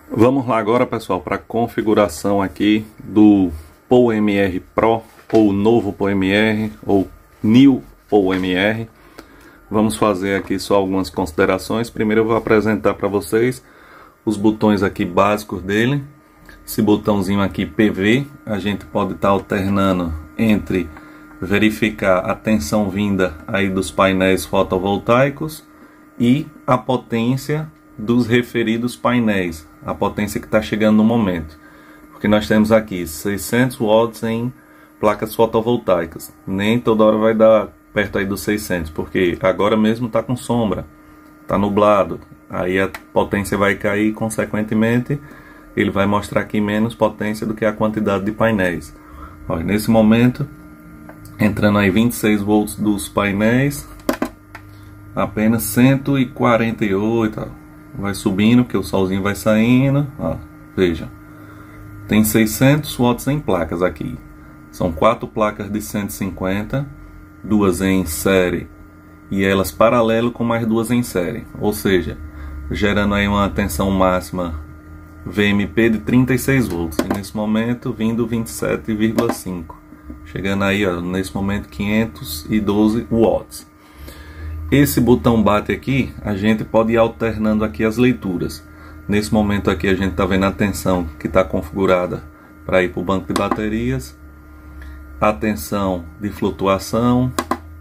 Vamos lá agora, pessoal, para a configuração aqui do PowerMR Pro ou novo PowerMR ou New PowerMR. Vamos fazer aqui só algumas considerações. Primeiro eu vou apresentar para vocês os botões aqui básicos dele. Esse botãozinho aqui PV, a gente pode estar alternando entre verificar a tensão vinda aí dos painéis fotovoltaicos e a potência dos referidos painéis, a potência que está chegando no momento, porque nós temos aqui 600 watts em placas fotovoltaicas, nem toda hora vai dar perto aí dos 600, porque agora mesmo está com sombra, está nublado, aí a potência vai cair, consequentemente ele vai mostrar aqui menos potência do que a quantidade de painéis. Olha, nesse momento entrando aí 26 volts dos painéis, apenas 148, ó. Vai subindo, porque o solzinho vai saindo, ó, veja, tem 600 watts em placas aqui, são 4 placas de 150, duas em série e elas paralelo com mais duas em série, ou seja, gerando aí uma tensão máxima VMP de 36 volts, e nesse momento vindo 27,5, chegando aí, ó, nesse momento 512 watts. Esse botão bate aqui, a gente pode ir alternando aqui as leituras. Nesse momento aqui a gente está vendo a tensão que está configurada para ir para o banco de baterias, a tensão de flutuação,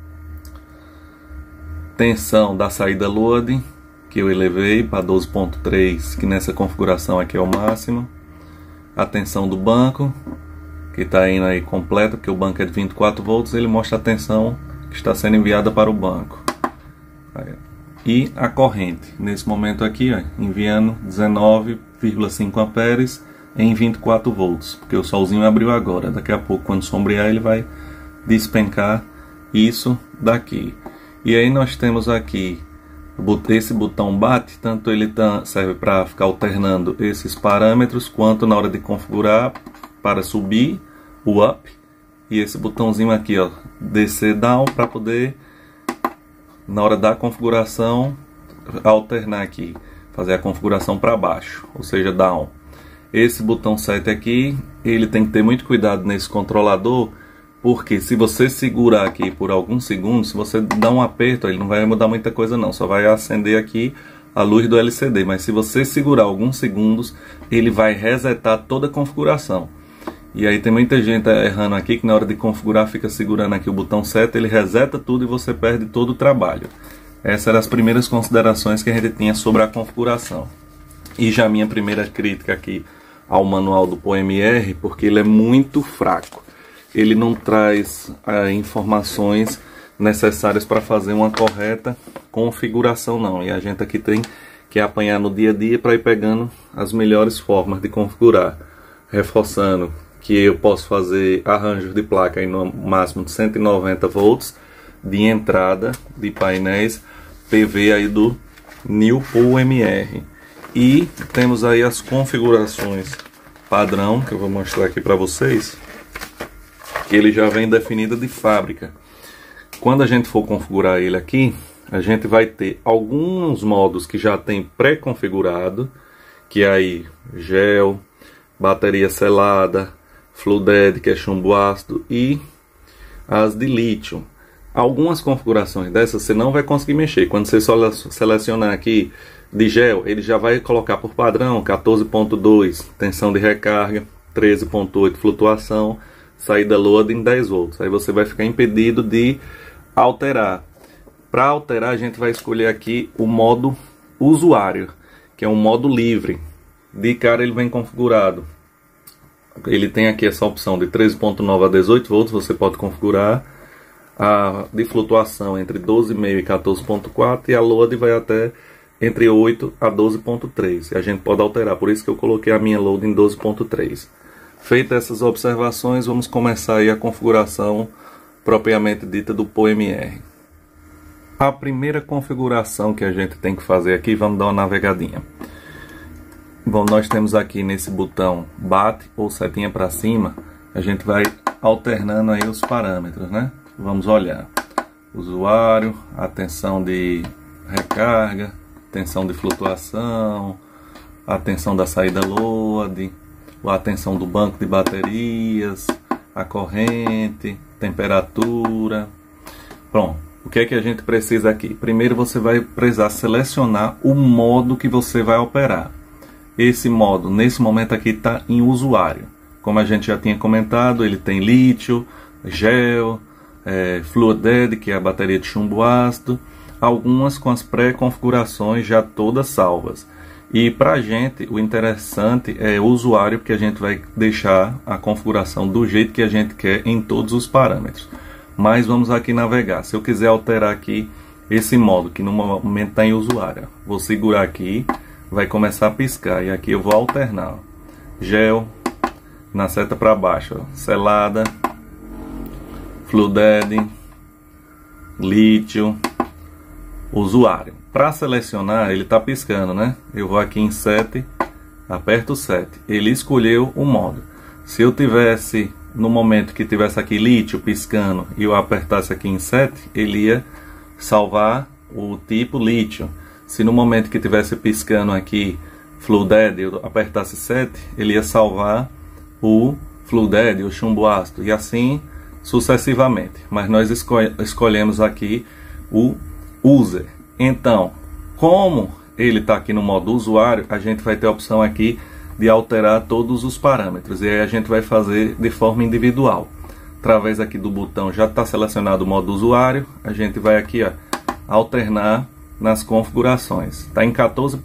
tensão da saída load, que eu elevei para 12.3, que nessa configuração aqui é o máximo, a tensão do banco, que está indo aí completa, porque o banco é de 24 volts, ele mostra a tensão que está sendo enviada para o banco. E a corrente, nesse momento aqui, ó, enviando 19,5 amperes em 24 volts, porque o solzinho abriu agora, daqui a pouco quando sombrear ele vai despencar isso daqui. E aí nós temos aqui esse botão bate, tanto ele serve para ficar alternando esses parâmetros, quanto na hora de configurar para subir o up, e esse botãozinho aqui, ó, descer down, para poder na hora da configuração alternar aqui, fazer a configuração para baixo, ou seja, down. Esse botão 7 aqui, ele tem que ter muito cuidado nesse controlador, porque se você segurar aqui por alguns segundos, se você dá um aperto, ele não vai mudar muita coisa não, só vai acender aqui a luz do LCD, mas se você segurar alguns segundos, ele vai resetar toda a configuração. E aí tem muita gente errando aqui, que na hora de configurar fica segurando aqui o botão 7, ele reseta tudo e você perde todo o trabalho. Essas eram as primeiras considerações que a gente tinha sobre a configuração. E já a minha primeira crítica aqui ao manual do PowerMR, porque ele é muito fraco. Ele não traz informações necessárias para fazer uma correta configuração não. E a gente aqui tem que apanhar no dia a dia para ir pegando as melhores formas de configurar. Reforçando que eu posso fazer arranjos de placa aí no máximo de 190 volts de entrada de painéis PV aí do New PowerMR. E temos aí as configurações padrão, que eu vou mostrar aqui para vocês, que ele já vem definido de fábrica. Quando a gente for configurar ele aqui, a gente vai ter alguns modos que já tem pré-configurado, que é aí gel, bateria selada, Flooded, que é chumbo ácido, e as de lítio. Algumas configurações dessas você não vai conseguir mexer. Quando você só selecionar aqui de gel, ele já vai colocar por padrão 14.2 tensão de recarga, 13.8 flutuação, saída load em 10 volts. Aí você vai ficar impedido de alterar. Para alterar, a gente vai escolher aqui o modo usuário, que é um modo livre. De cara ele vem configurado. Ele tem aqui essa opção de 13.9 a 18 volts, você pode configurar a de flutuação entre 12,5 e 14.4, e a load vai até entre 8 a 12.3. E a gente pode alterar, por isso que eu coloquei a minha load em 12.3. Feitas essas observações, vamos começar aí a configuração propriamente dita do PowerMR. A primeira configuração que a gente tem que fazer aqui, vamos dar uma navegadinha. Bom, nós temos aqui nesse botão bate ou setinha para cima, a gente vai alternando aí os parâmetros, né? Vamos olhar usuário, a tensão de recarga, tensão de flutuação, a tensão da saída load, a tensão do banco de baterias, a corrente, temperatura. Pronto, o que é que a gente precisa aqui? Primeiro você vai precisar selecionar o modo que você vai operar. Esse modo, nesse momento aqui, está em usuário. Como a gente já tinha comentado, ele tem lítio, gel, fluid dead, que é a bateria de chumbo ácido, algumas com as pré-configurações já todas salvas. E para a gente, o interessante é o usuário, porque a gente vai deixar a configuração do jeito que a gente quer em todos os parâmetros. Mas vamos aqui navegar. Se eu quiser alterar aqui esse modo, que no momento está em usuário, vou segurar aqui, vai começar a piscar. E aqui eu vou alternar. Gel, na seta para baixo, ó, selada, fluid dead, lítio, usuário. Para selecionar, ele está piscando, né? Eu vou aqui em Set, aperto 7. Ele escolheu o modo. Se eu tivesse, no momento que tivesse aqui lítio piscando e eu apertasse aqui em Set, ele ia salvar o tipo lítio. Se no momento que tivesse piscando aqui fluid dead, eu apertasse 7, ele ia salvar o fluid dead, o chumbo ácido, e assim sucessivamente. Mas nós escolhemos aqui o user. Então, como ele está aqui no modo usuário, a gente vai ter a opção aqui de alterar todos os parâmetros. E aí a gente vai fazer de forma individual. Através aqui do botão já está selecionado o modo usuário. A gente vai aqui, ó, alternar nas configurações. Está em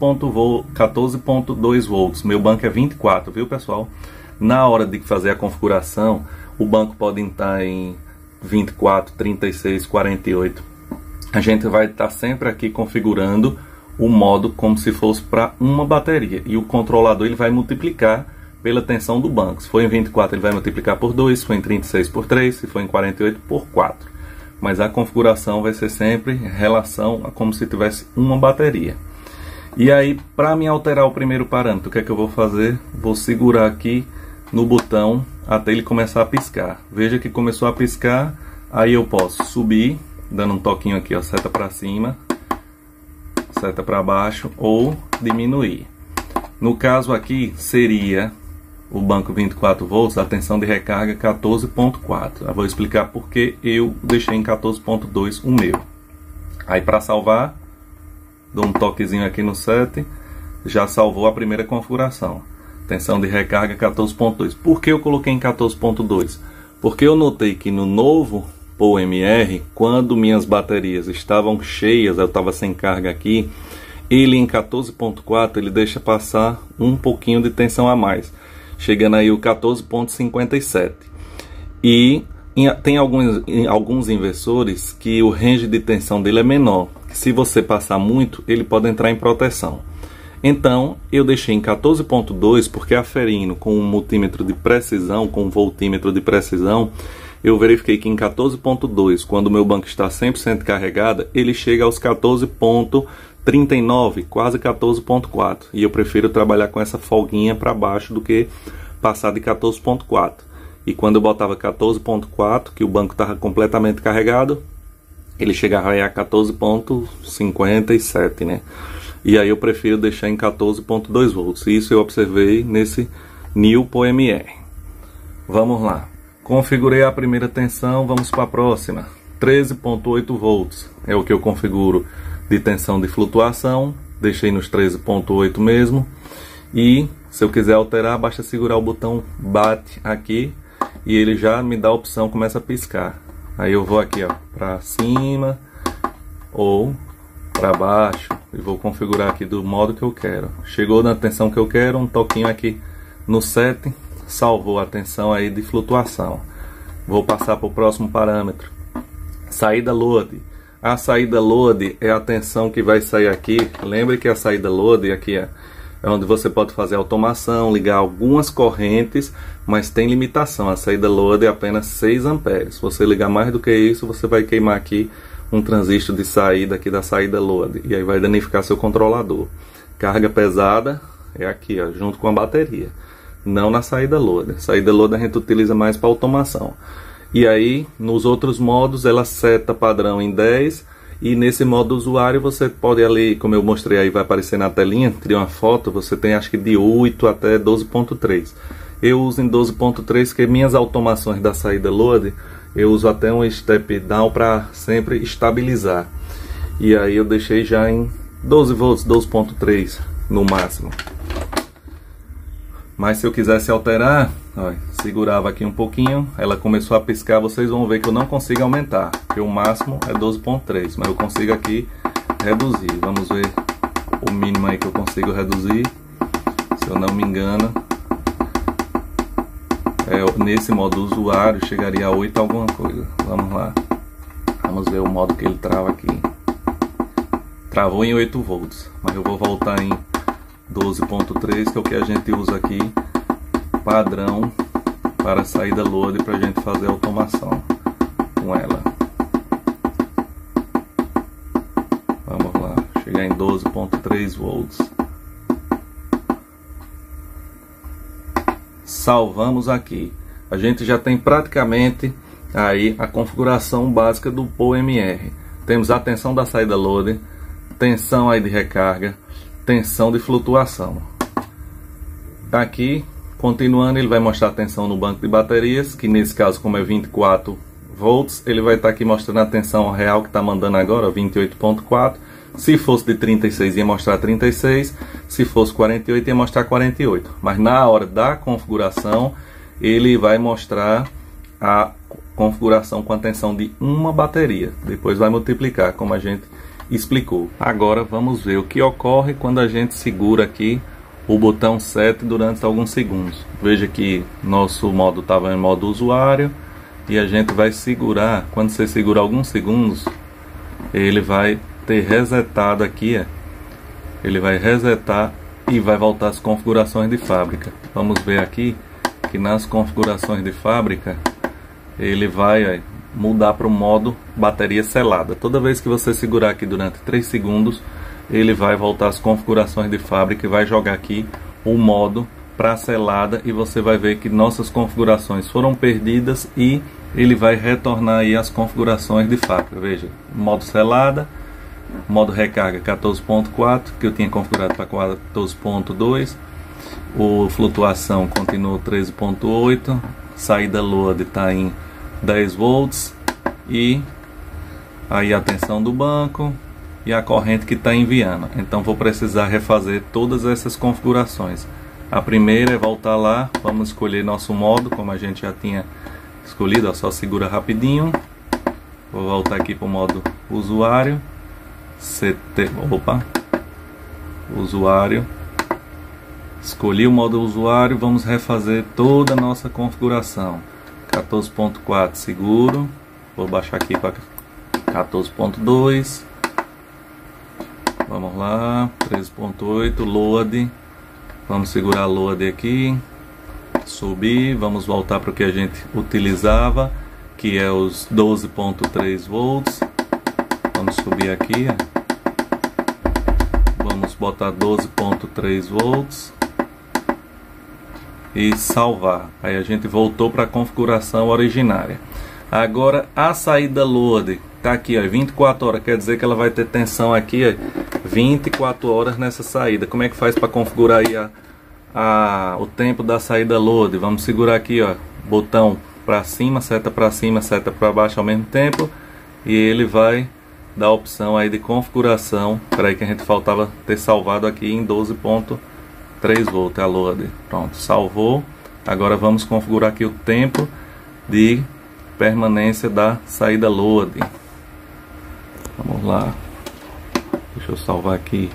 14.2 volts. Meu banco é 24, viu, pessoal? Na hora de fazer a configuração, o banco pode estar em 24, 36, 48. A gente vai estar sempre aqui configurando o modo como se fosse para uma bateria. E o controlador ele vai multiplicar pela tensão do banco. Se for em 24, ele vai multiplicar por 2. Se for em 36, por 3. Se for em 48, por 4. Mas a configuração vai ser sempre em relação a como se tivesse uma bateria. E aí, para me alterar o primeiro parâmetro, o que é que eu vou fazer? Vou segurar aqui no botão até ele começar a piscar. Veja que começou a piscar. Aí eu posso subir, dando um toquinho aqui, ó, seta para cima, seta para baixo, ou diminuir. No caso aqui seria o banco 24 volts, a tensão de recarga 14.4. Eu vou explicar porque eu deixei em 14.2 o meu. Aí para salvar, dou um toquezinho aqui no set, já salvou a primeira configuração. Tensão de recarga 14.2. Por que eu coloquei em 14.2? Porque eu notei que no novo PowerMR, quando minhas baterias estavam cheias, eu estava sem carga aqui, ele em 14.4 ele deixa passar um pouquinho de tensão a mais, chegando aí o 14.57. E tem alguns inversores que o range de tensão dele é menor. Se você passar muito, ele pode entrar em proteção. Então, eu deixei em 14.2 porque aferindo com um multímetro de precisão, com um voltímetro de precisão, eu verifiquei que em 14.2, quando o meu banco está 100% carregado, ele chega aos 14.39, quase 14.4. E eu prefiro trabalhar com essa folguinha para baixo do que passar de 14.4. E quando eu botava 14.4, que o banco estava completamente carregado, ele chegava aí a 14.57, né? E aí eu prefiro deixar em 14.2 volts. Isso eu observei nesse New PowerMR. Vamos lá. Configurei a primeira tensão, vamos para a próxima. 13.8 volts é o que eu configuro de tensão de flutuação. Deixei nos 13.8 mesmo. E se eu quiser alterar, basta segurar o botão bate aqui e ele já me dá a opção, começa a piscar. Aí eu vou aqui, ó, para cima ou para baixo e vou configurar aqui do modo que eu quero. Chegou na tensão que eu quero, um toquinho aqui no set, salvou a tensão aí de flutuação. Vou passar para o próximo parâmetro. Saída load. A saída load é a tensão que vai sair aqui. Lembre que a saída load aqui é onde você pode fazer automação, ligar algumas correntes, mas tem limitação. A saída load é apenas 6 amperes. Se você ligar mais do que isso, você vai queimar aqui um transistor de saída aqui da saída load e aí vai danificar seu controlador. Carga pesada é aqui, ó, junto com a bateria, não na saída load. Saída load a gente utiliza mais para automação. E aí nos outros modos ela seta padrão em 10 E nesse modo usuário você pode ali, como eu mostrei aí, vai aparecer na telinha, cria uma foto, você tem acho que de 8 até 12.3. Eu uso em 12.3 porque minhas automações da saída load, eu uso até um step down para sempre estabilizar. E aí eu deixei já em 12 volts, 12.3 no máximo. Mas se eu quisesse alterar, ó, segurava aqui um pouquinho, ela começou a piscar, vocês vão ver que eu não consigo aumentar, porque o máximo é 12.3, mas eu consigo aqui reduzir. Vamos ver o mínimo aí que eu consigo reduzir, se eu não me engano. Nesse modo usuário chegaria a 8 alguma coisa. Vamos lá, vamos ver o modo que ele trava aqui. Travou em 8 volts, mas eu vou voltar em 12.3, que é o que a gente usa aqui padrão para a saída load, para a gente fazer automação com ela. Vamos lá, chegar em 12.3 volts. Salvamos aqui. A gente já tem praticamente aí a configuração básica do PowerMR. Temos a tensão da saída load, tensão aí de recarga, tensão de flutuação. Aqui, continuando, ele vai mostrar a tensão no banco de baterias, que nesse caso, como é 24 volts, ele vai estar aqui mostrando a tensão real que está mandando agora, 28.4. Se fosse de 36 ia mostrar 36, se fosse 48 ia mostrar 48. Mas na hora da configuração, ele vai mostrar a configuração com a tensão de uma bateria. Depois vai multiplicar, como a gente explicou. Agora vamos ver o que ocorre quando a gente segura aqui o botão set durante alguns segundos. Veja que nosso modo estava em modo usuário e a gente vai segurar. Quando você segura alguns segundos, ele vai ter resetado aqui, ele vai resetar e vai voltar às configurações de fábrica. Vamos ver aqui que nas configurações de fábrica ele vai mudar para o modo bateria selada. Toda vez que você segurar aqui durante 3 segundos, ele vai voltar às configurações de fábrica e vai jogar aqui o modo para selada, e você vai ver que nossas configurações foram perdidas e ele vai retornar aí as configurações de fábrica. Veja, modo selada, modo recarga 14.4, que eu tinha configurado para 14.2, o flutuação continua 13.8, saída load está em 10 volts e aí a tensão do banco e a corrente que está enviando. Então vou precisar refazer todas essas configurações. A primeira é voltar lá, vamos escolher nosso modo, como a gente já tinha escolhido, ó, só segura rapidinho. Vou voltar aqui para o modo usuário, usuário. Escolhi o modo usuário, vamos refazer toda a nossa configuração. 14.4 seguro, vou baixar aqui para 14.2, vamos lá, 13.8, load, vamos segurar load aqui, subir, vamos voltar para o que a gente utilizava, que é os 12.3 volts, vamos subir aqui, vamos botar 12.3 volts, e salvar. Aí a gente voltou para a configuração originária. Agora a saída load tá aqui, ó, 24 horas, quer dizer que ela vai ter tensão aqui, ó, 24 horas nessa saída. Como é que faz para configurar aí o tempo da saída load? Vamos segurar aqui, ó, botão para cima, seta para baixo ao mesmo tempo, e ele vai dar a opção aí de configuração. Espera aí que a gente faltava ter salvado aqui em 12.3 volts a load. Pronto, salvou. Agora vamos configurar aqui o tempo de permanência da saída load. Vamos lá, deixa eu salvar aqui.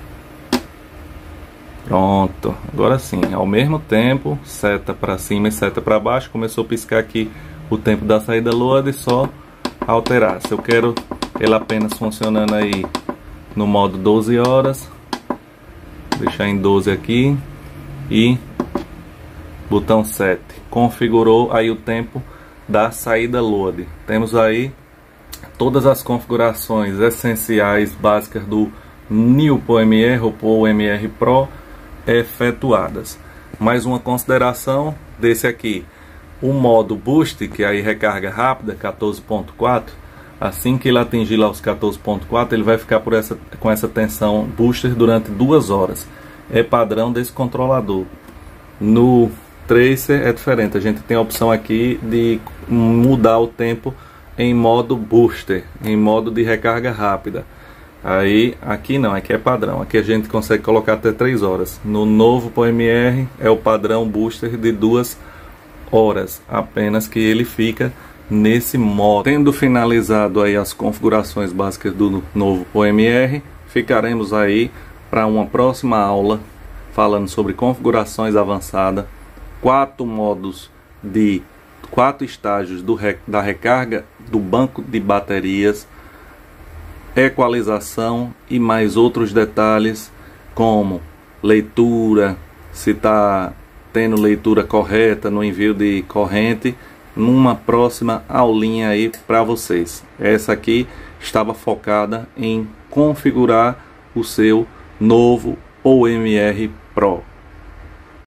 Pronto, agora sim, ao mesmo tempo, seta para cima e seta para baixo. Começou a piscar aqui o tempo da saída load, só alterar. Se eu quero ele apenas funcionando aí no modo 12 horas, deixar em 12 aqui e botão set. Configurou aí o tempo da saída load. Temos aí todas as configurações essenciais básicas do New PowerMR ou PowerMR Pro efetuadas. Mais uma consideração desse aqui: o modo Boost, que aí recarga rápida 14.4, Assim que ele atingir lá os 14.4, ele vai ficar com essa tensão booster durante 2 horas. É padrão desse controlador. No Tracer é diferente, a gente tem a opção aqui de mudar o tempo em modo booster, em modo de recarga rápida. Aí aqui não, aqui é padrão, aqui a gente consegue colocar até 3 horas. No novo PoeMR é o padrão booster de 2 horas, apenas que ele fica nesse modo. Tendo finalizado aí as configurações básicas do novo PoeMR, ficaremos aí para uma próxima aula falando sobre configurações avançadas, 4 modos de 4 estágios da recarga do banco de baterias, equalização e mais outros detalhes como leitura, se está tendo leitura correta no envio de corrente, numa próxima aulinha aí para vocês. Essa aqui estava focada em configurar o seu novo PoeMR Pro.